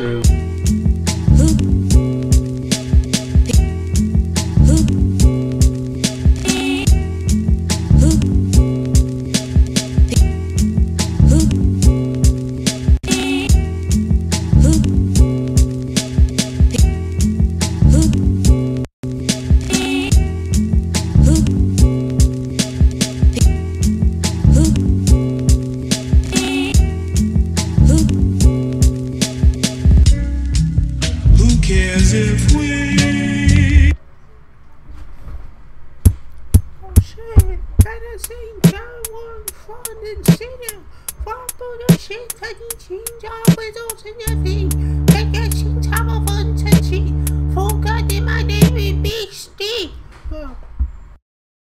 true. If we oh shit, better sing John fun and senior. Far through the shit that he changed our results and everything. Make that shit have a fun touchy. Forgot in my name is Big Steve.